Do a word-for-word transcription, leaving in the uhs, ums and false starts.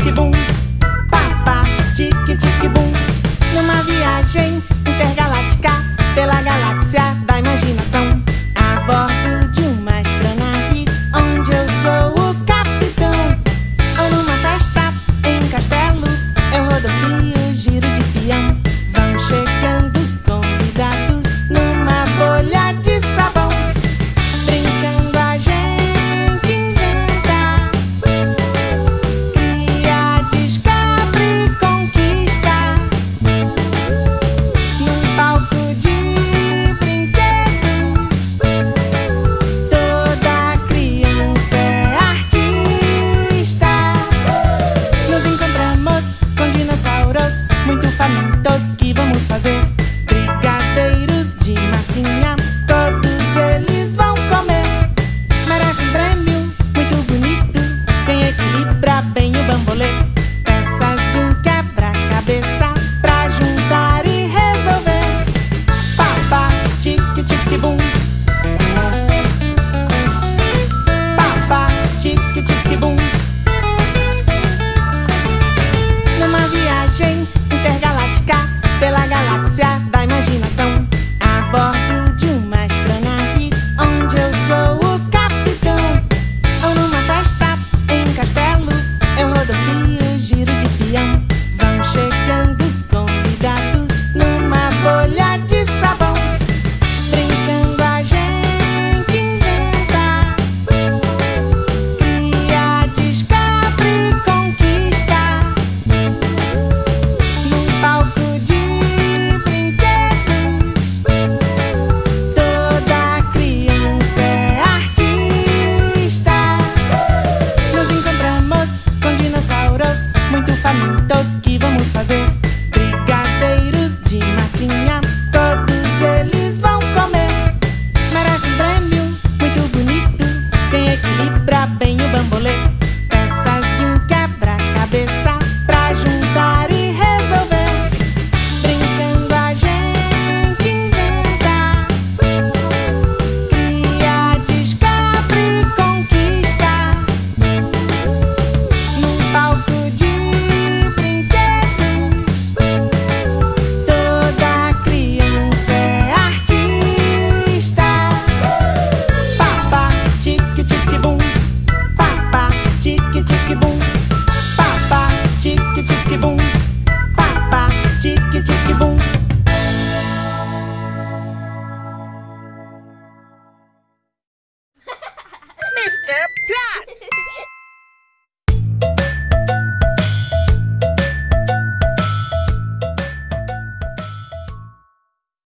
tique-tique-bum, papá, tique-tique-bum. Numa viagem intergaláctica pela galáxia da imaginação, a bordo de uma astronave onde eu sou o capitão. Ou numa festa em um castelo, eu rodopio, giro de peão. Vão chegando os convidados numa bolha de sabão. Brincando a gente inventa, cria, descobre, conquista. Num palco de brinquedos, toda criança é artista. Nos encontramos com dinossauros muito famintos. Que vamos fazer? Brigadeiros de massinha, todos eles vão comer. Merece um prêmio muito bonito quem equilibra bem o bambolê. Peças de um quebra-cabeça pra juntar e resolver. Papá, tique-tique-bum, papá, tique-tique-bum. Numa viagem intergaláctica pela galáxia da imaginação, a bordo de uma astronave onde eu sou o capitão. Ou numa festa em um castelo, eu rodopio, giro de peão. Vão chegando os convidados numa bolha de sabão. Brincando a gente inventa, cria, descobre, conquista. Num palco de brinquedos, toda criança é artista. Nos encontramos com dinossauros muito famintos. Que vamos fazer?